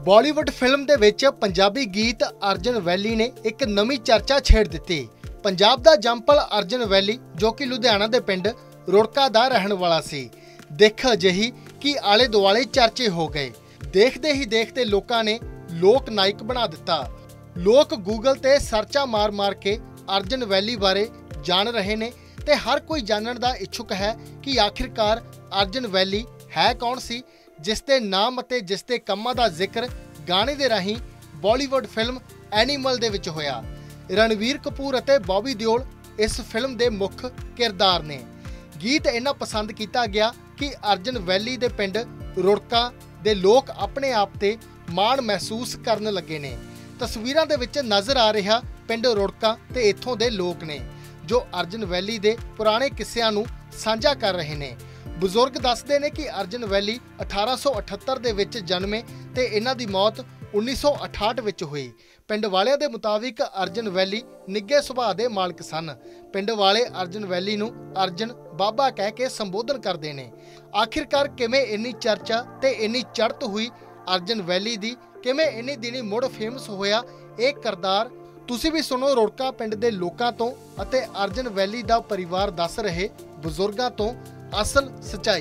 Bollywood film दे विच पंजाबी गीत अर्जन वैली ने एक नवी चर्चा छेड़ दी। पंजाब दा जंपल अर्जन वैली जो कि लुधियाना दे पिंड रुड़का दा रहन वाला सी, दिख अजिही कि आले दुआले चर्चे हो गए। देखते ही देखते लोकां ने लोक नायक बना दिता। लोग गूगल ते सर्चा मार मार के अर्जन वैली बारे जान रहे ने ते हर कोई जानन दा इच्छुक है कि आखिरकार अर्जन वैली है कौन सी जिसते नाम अते जिसते कम्मां दा जिक्र गाने दे राही बॉलीवुड फिल्म एनीमल दे विच होया। रणवीर कपूर अते बॉबी देओल इस फिल्म दे मुख किरदार ने। गीत इन्ना पसंद किया गया कि अर्जन वैली दे पिंड रुड़का दे लोग अपने आप ते माण महसूस करन लगे ने। तस्वीरां दे विच नज़र आ रहा पिंड रुड़का ते इत्थों दे लोग ने जो अर्जन वैली दे पुराने किस्सियां नूं साझा कर रहे ने। बजुर्ग दसदे ने कि अर्जन वैली 1878 दे विच जन्मे ते इन्हां दी मौत 1968 विच हुई। पिंड वालियां दे मुताबिक अर्जन वैली निग्गे सुभाਅ दे मालक सन। पिंड वाले अर्जन वैली नूं अर्जन बाबा कह के संबोधन करदे ने। आखिरकार किवें इन्नी चर्चा ते इन्नी चढ़त हुई अर्जन वैली दी, किवें इन्नी दिनी मुड़ फेमस होया ये किरदार तुसीं भी सुनो रुड़का पिंड दे लोकां तों अते अर्जन वैली दा परिवार दस रहे बजुर्गां तों असल सच्चाई।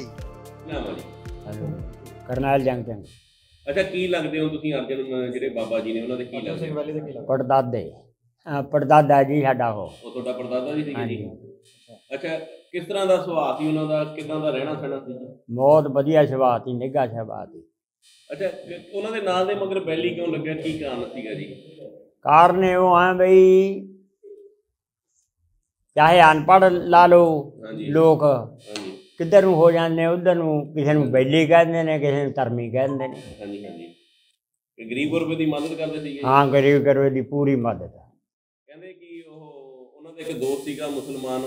करनैल जंग सिंह। अच्छा, की लगदे हो तुसीं अर्जन ਜਿਹੜੇ ਬਾਬਾ ਜੀ ਨੇ ਉਹਨਾਂ ਦੇ ਕੀ ਲੱਗਦੇ? ਪੜਦਾਦਾ ਜੀ ਸਾਡਾ ਉਹ ਤੁਹਾਡਾ ਪੜਦਾਦਾ ਜੀ ਸੀਗੇ ਜੀ। ਅੱਛਾ, ਕਿਸ ਤਰ੍ਹਾਂ ਦਾ ਸੁਭਾਅ ਸੀ ਉਹਨਾਂ ਦਾ, ਕਿਦਾਂ ਦਾ ਰਹਿਣਾ ਸਹਿਣਾ ਸੀ? ਬਹੁਤ ਵਧੀਆ ਸੁਭਾਅ ਸੀ, ਨਿੱਘਾ ਸੁਭਾਅ ਸੀ। ਅੱਛਾ, ਉਹਨਾਂ ਦੇ ਨਾਂ ਦੇ ਮਗਰ ਵੈਲੀ ਕਿਉਂ ਲੱਗਿਆ, ਕੀ ਕਾਰਨ ਸੀਗਾ ਜੀ? ਕਾਰਨ ਇਹ ਆ ਬਈ ਚਾਹੇ ਅਨਪੜ੍ਹ ਲਾ ਲਓ ਲੋਕ, ਕਿੱਧਰ ਨੂੰ ਹੋ ਜਾਂਦੇ ਉਧਰ ਨੂੰ, ਕਿਸੇ ਨੂੰ ਵੈਲੀ ਕਹਿੰਦੇ ਨੇ, ਕਿਸੇ ਨੂੰ ਧਰਮੀ ਕਹਿੰਦੇ ਨੇ। ਹਾਂਜੀ ਹਾਂਜੀ, ਗਰੀਬ ਗੁਰਬੇ ਦੀ ਮਦਦ ਕਰਦੇ ਸੀਗੇ। ਹਾਂ, ਗਰੀਬ ਗੁਰਬੇ ਦੀ ਪੂਰੀ ਮਦਦ। ਕਹਿੰਦੇ ਕਿ ਉਹਨਾਂ ਦਾ ਇੱਕ ਦੋਸਤ ਸੀਗਾ ਮੁਸਲਮਾਨ,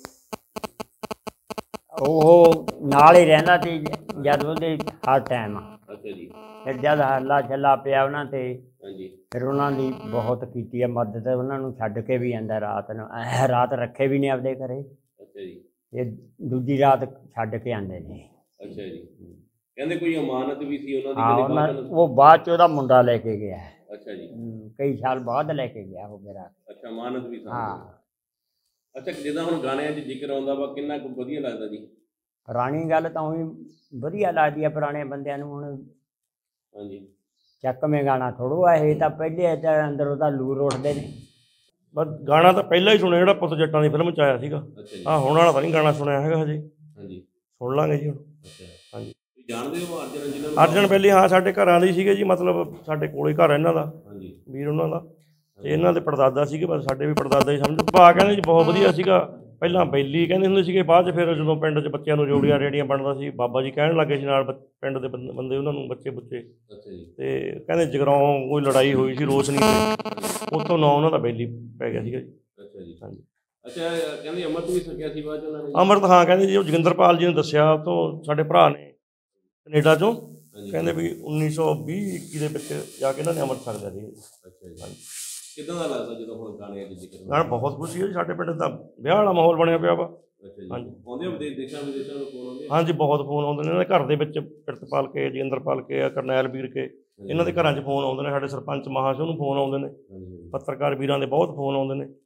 ਉਹ ਨਾਲ ਹੀ ਰਹਿੰਦਾ ਸੀ ਜਦ ਉਹਦੇ ਹਰ ਟਾਈਮ। ਅੱਛਾ ਜੀ। ਫਿਰ ਜਦ ਹੱਲਾ ਛੱਲਾ ਪਿਆ ਉਹਨਾਂ ਤੇ, ਹਾਂਜੀ, ਫਿਰ ਉਹਨਾਂ ਦੀ ਬਹੁਤ ਕੀਤੀ ਹੈ ਮਦਦ। ਉਹਨਾਂ ਨੂੰ ਛੱਡ ਕੇ ਵੀ ਆਂਦਾ ਰਾਤ ਨੂੰ, ਰਾਤ ਰੱਖੇ ਵੀ ਨੇ ਆਪਦੇ ਘਰੇ। ਅੱਛਾ ਜੀ। ਇਹ ਦੂਜੀ ਰਾਤ ਛੱਡ ਕੇ ਆਉਂਦੇ ਨੇ। ਅੱਛਾ ਜੀ। ਕਹਿੰਦੇ ਕੋਈ ਅਮਾਨਤ ਵੀ ਸੀ ਉਹਨਾਂ ਦੀ? ਹਾਂ, ਉਹ ਬਾਅਦ ਚ ਉਹਦਾ ਮੁੰਡਾ ਲੈ ਕੇ ਗਿਆ। ਅੱਛਾ ਜੀ। ਕਈ ਸਾਲ ਬਾਅਦ ਲੈ ਕੇ ਗਿਆ ਉਹ ਮੇਰਾ। ਅੱਛਾ, ਅਮਾਨਤ ਵੀ ਸੀ। ਹਾਂ। ਅੱਛਾ, ਜਿੱਦਾਂ ਹੁਣ ਗਾਣਿਆਂ 'ਚ ਜ਼ਿਕਰ ਆਉਂਦਾ ਵਾ, ਕਿੰਨਾ ਕੁ ਵਧੀਆ ਲੱਗਦਾ ਜੀ? ਪੁਰਾਣੀ ਗੱਲ ਤਾਂ ਉਹੀ ਵਧੀਆ ਲੱਗਦੀ ਆ ਪੁਰਾਣੇ ਬੰਦਿਆਂ ਨੂੰ। ਹੁਣ ਹਾਂਜੀ, ਚੱਕਵੇਂ ਗਾਣਾ ਥੋੜ੍ਹਾ ਆ ਇਹ, ਤਾਂ ਪਹਿਲੇ ਅੰਦਰ ਉਹਦਾ ਲੂਰ ਉੱਠਦੇ ਨੇ। ਬਸ ਗਾਣਾ ਤਾਂ ਪਹਿਲਾਂ ਹੀ ਸੁਣਿਆ ਜਿਹੜਾ ਪੁੱਤ ਜੱਟਾਂ ਦੀ ਫਿਲਮ 'ਚ ਆਇਆ ਸੀਗਾ। ਹਾਂ, ਹੁਣ ਵਾਲਾ ਤਾਂ ਨਹੀਂ ਗਾਣਾ ਸੁਣਿਆ ਹੈਗਾ ਹਜੇ। ਹਾਂਜੀ, ਸੁਣ ਲਾਂਗੇ ਜੀ ਹੁਣ। ਹਾਂਜੀ, ਜਾਣਦੇ ਹੋ ਅਰਜਨ ਜਿਹਨਾਂ ਨੂੰ? ਅਰਜਨ ਵੈਲੀ, ਹਾਂ, ਸਾਡੇ ਘਰਾਂ ਦੇ ਸੀਗੇ ਜੀ, ਮਤਲਬ ਸਾਡੇ ਕੋਲੇ ਘਰ ਇਹਨਾਂ ਦਾ। ਹਾਂਜੀ, ਵੀਰ ਉਹਨਾਂ ਦਾ, ਅਤੇ ਇਹਨਾਂ ਦੇ ਪੜਦਾਦਾ ਸੀਗੇ। ਬਸ ਸਾਡੇ ਵੀ ਪੜਦਾਦਾ ਹੀ ਸਮਝੋ। ਭਾ ਕਹਿੰਦੇ ਜੀ ਬਹੁਤ ਵਧੀਆ ਸੀਗਾ। ਪਹਿਲਾਂ ਬੈਲੀ ਕਹਿੰਦੇ ਹੁੰਦੇ ਸੀਗੇ, ਬਾਅਦ 'ਚ ਫਿਰ ਜਦੋਂ ਪਿੰਡ 'ਚ ਬੱਚਿਆਂ ਨੂੰ ਜੋੜੀਆਂ ਰੇੜੀਆਂ ਬਣਦਾ ਸੀ, ਬਾਬਾ ਜੀ ਕਹਿਣ ਲੱਗੇ ਸੀ ਨਾਲ ਪਿੰਡ ਦੇ ਬੰਦੇ ਉਹਨਾਂ ਨੂੰ, ਬੱਚੇ ਬੁੱਚੇ। ਅਤੇ ਕਹਿੰਦੇ ਜਗਰਾਓਂ ਕੋਈ ਲੜਾਈ ਹੋਈ ਸੀ ਰੋਸ਼ਨੀ 'ਤੇ, ਉੱਥੋਂ ਨਾਂ ਉਹਨਾਂ ਦਾ ਬੈਲੀ ਪੈ ਗਿਆ ਸੀਗਾ ਜੀ। ਅੱਛਾ ਜੀ। ਹਾਂਜੀ। ਅੱਛਾ, ਕਹਿੰਦੇ ਅੰਮ੍ਰਿਤ ਵੀ ਛਕਿਆ ਸੀ ਬਾਅਦ 'ਚ ਉਹਨਾਂ ਨੇ? ਅੰਮ੍ਰਿਤ, ਹਾਂ, ਕਹਿੰਦੇ ਜੀ ਉਹ ਜੋਗਿੰਦਰਪਾਲ ਜੀ ਨੇ ਦੱਸਿਆ, ਉਹ ਤੋਂ ਸਾਡੇ ਭਰਾ ਨੇ ਕੈਨੇਡਾ 'ਚੋਂ, ਕਹਿੰਦੇ ਵੀ 1920-21 ਦੇ ਵਿੱਚ ਜਾ ਕੇ ਇਹਨਾਂ ਨੇ ਅੰਮ੍ਰਿਤ ਛਕ ਲਿਆ ਸੀ। ਅੱਛਾ ਜੀ। ਹਾਂਜੀ। ਕਿੱਦਾਂ ਦਾ ਲੱਗਦਾ ਜਦੋਂ ਹੁਣ ਗਾਣੇ ਦੀ ਜ਼ਿਕਰ? ਗਾਣਾ ਬਹੁਤ ਖੁਸ਼ੀ ਹੈ ਜੀ, ਸਾਡੇ ਪਿੰਡ ਦਾ ਵਿਆਹ ਵਾਲਾ ਮਾਹੌਲ ਬਣਿਆ ਪਿਆ ਵਾ। ਅੱਛਾ ਜੀ। ਆਉਂਦੇ ਹੋ ਦੇਸ਼ਾਂ ਵਿਦੇਸ਼ਾਂ ਤੋਂ ਫੋਨ ਆਉਂਦੇ? ਹਾਂਜੀ, ਬਹੁਤ ਫੋਨ ਆਉਂਦੇ ਨੇ। ਇਹਨਾਂ ਦੇ ਘਰ ਦੇ ਵਿੱਚ ਪ੍ਰਿਤਪਾਲ ਕੇ, ਜੋਗਿੰਦਰਪਾਲ ਕੇ, ਕਰਨੈਲ ਵੀਰ ਕੇ, ਇਹਨਾਂ ਦੇ ਘਰਾਂ 'ਚ ਫੋਨ ਆਉਂਦੇ ਨੇ। ਸਾਡੇ ਸਰਪੰਚ ਮਹਾਸ਼ੋ ਨੂੰ ਫੋਨ ਆਉਂਦੇ ਨੇ, ਪੱਤਰਕਾਰ ਵੀਰਾਂ ਦੇ ਬਹੁਤ ਫੋਨ ਆਉਂਦੇ ਨੇ।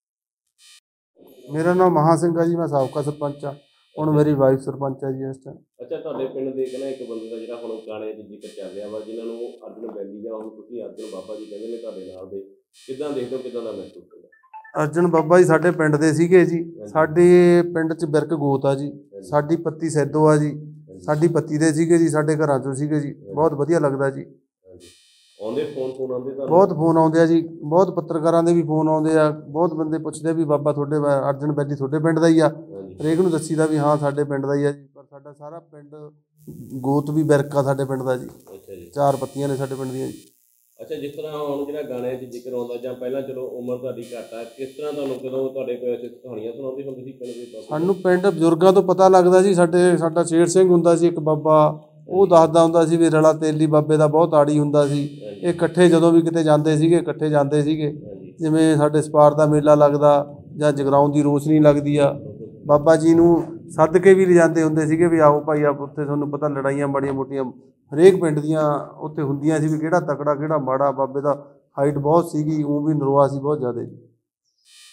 ਮੇਰਾ ਨਾਮ ਮਹਾ ਸਿੰਘ ਆ ਜੀ, ਮੈਂ ਸਾਬਕਾ ਸਰਪੰਚ ਆ। ਹੁਣ ਮੇਰੀ ਵਾਈਫ ਸਰਪੰਚ ਆ ਜੀ ਇਸ ਟਾਈਮ। ਅੱਛਾ, ਤੁਹਾਡੇ ਪਿੰਡ ਦੇ ਕਹਿੰਦਾ ਇੱਕ ਬੰਦੇ ਦਾ ਜਿਹੜਾ ਹੁਣ ਗਾਣੇ 'ਚ ਜ਼ਿਕਰ ਚੱਲ ਰਿਹਾ ਵਾ, ਜਿਨ੍ਹਾਂ ਨੂੰ ਅਰਜਨ ਵੈਲੀ ਜਾਂ ਹੁਣ ਤੁਸੀਂ ਅਰਜਨ ਬਾਬਾ ਜੀ ਕਹਿੰਦੇ ਨੇ ਤੁਹਾਡੇ ਨਾਲ ਦੇ, ਕਿੱਦਾਂ ਦੇਖਦੇ ਹੋ, ਕਿੱਦਾਂ ਦਾ ਮਹਿਸੂਸ ਹੁੰਦਾ? ਅਰਜਨ ਬਾਬਾ ਜੀ ਸਾਡੇ ਪਿੰਡ ਦੇ ਸੀਗੇ ਜੀ। ਸਾਡੇ ਪਿੰਡ 'ਚ ਬਿਰਕ ਗੋਤ ਆ ਜੀ, ਸਾਡੀ ਪੱਤੀ ਸੈਦੋ ਆ ਜੀ, ਸਾਡੀ ਪੱਤੀ ਦੇ ਸੀਗੇ ਜੀ, ਸਾਡੇ ਘਰਾਂ 'ਚੋਂ ਸੀਗੇ ਜੀ। ਬਹੁਤ ਵਧੀਆ ਲੱਗਦਾ ਜੀ। ਆਉਂਦੇ ਫੋਨ ਆਉਂਦੇ? ਬਹੁਤ ਫੋਨ ਆਉਂਦੇ ਆ ਜੀ, ਬਹੁਤ ਪੱਤਰਕਾਰਾਂ ਦੇ ਵੀ ਫੋਨ ਆਉਂਦੇ ਆ। ਬਹੁਤ ਬੰਦੇ ਪੁੱਛਦੇ ਵੀ ਬਾਬਾ ਤੁਹਾਡੇ ਅਰਜਨ ਵੈਲੀ ਤੁਹਾਡੇ ਪਿੰਡ ਦਾ ਹੀ ਆ। ਹਰੇਕ ਨੂੰ ਦੱਸੀਦਾ ਵੀ ਹਾਂ ਸਾਡੇ ਪਿੰਡ ਦਾ ਹੀ ਆ ਜੀ। ਪਰ ਸਾਡਾ ਸਾਰਾ ਪਿੰਡ ਗੋਤ ਵੀ ਬਿਰਕ ਆ ਸਾਡੇ ਪਿੰਡ ਦਾ ਜੀ। ਅੱਛਾ ਜੀ। 4 ਪੱਤੀਆਂ ਨੇ ਸਾਡੇ ਪਿੰਡ ਦੀਆਂ ਜੀ। ਅੱਛਾ, ਜਿਸ ਤਰ੍ਹਾਂ ਹੁਣ ਜਿਹੜਾ ਗਾਣਿਆਂ 'ਚ ਜ਼ਿਕਰ ਆਉਂਦਾ, ਜਾਂ ਪਹਿਲਾਂ ਚਲੋ ਉਮਰ ਤੁਹਾਡੀ ਘੱਟ ਆ, ਕਿਸ ਤਰ੍ਹਾਂ ਤੁਹਾਨੂੰ ਕਦੋਂ ਤੁਹਾਡੇ ਕੋਲ ਐਸੇ ਕਹਾਣੀਆਂ ਸੁਣਾਉਂਦੇ ਹੁੰਦੇ ਸੀ ਪਿੰਡ ਦੇ? ਸਾਨੂੰ ਪਿੰਡ ਬਜ਼ੁਰਗਾਂ ਤੋਂ ਪਤਾ ਲੱਗਦਾ ਜੀ। ਸਾਡਾ ਸ਼ੇਰ ਸਿੰਘ ਹੁੰਦਾ ਸੀ ਇੱਕ ਬਾਬਾ, ਉਹ ਦੱਸਦਾ ਹੁੰਦਾ ਸੀ ਵੀ ਰਲਾ ਤੇਲੀ ਬਾਬੇ ਦਾ ਬਹੁਤ ਆੜੀ ਹੁੰਦਾ ਸੀ। ਇਹ ਇਕੱਠੇ ਜਦੋਂ ਵੀ ਕਿਤੇ ਜਾਂਦੇ ਸੀਗੇ, ਇਕੱਠੇ ਜਾਂਦੇ ਸੀਗੇ। ਜਿਵੇਂ ਸਾਡੇ ਸਪਾਰ ਦਾ ਮੇਲਾ ਲੱਗਦਾ ਜਾਂ ਜਗਰਾਉਂ ਦੀ ਰੋਸ਼ਨੀ ਲੱਗਦੀ ਆ, ਬਾਬਾ ਜੀ ਨੂੰ ਸੱਦ ਕੇ ਵੀ ਲਿਜਾਂਦੇ ਹੁੰਦੇ ਸੀਗੇ ਵੀ ਆਓ ਭਾਈ ਆਪ ਉੱਥੇ ਤੁਹਾਨੂੰ ਪਤਾ ਲੜਾਈਆਂ ਬੜੀਆਂ ਮੋਟੀਆਂ ਹਰੇਕ ਪਿੰਡ ਦੀਆਂ ਉੱਥੇ ਹੁੰਦੀਆਂ ਸੀ ਵੀ ਕਿਹੜਾ ਤਕੜਾ ਕਿਹੜਾ ਮਾੜਾ। ਬਾਬੇ ਦਾ ਹਾਈਟ ਬਹੁਤ ਸੀਗੀ, ਊਂ ਵੀ ਨਰੋਆ ਸੀ ਬਹੁਤ ਜ਼ਿਆਦਾ।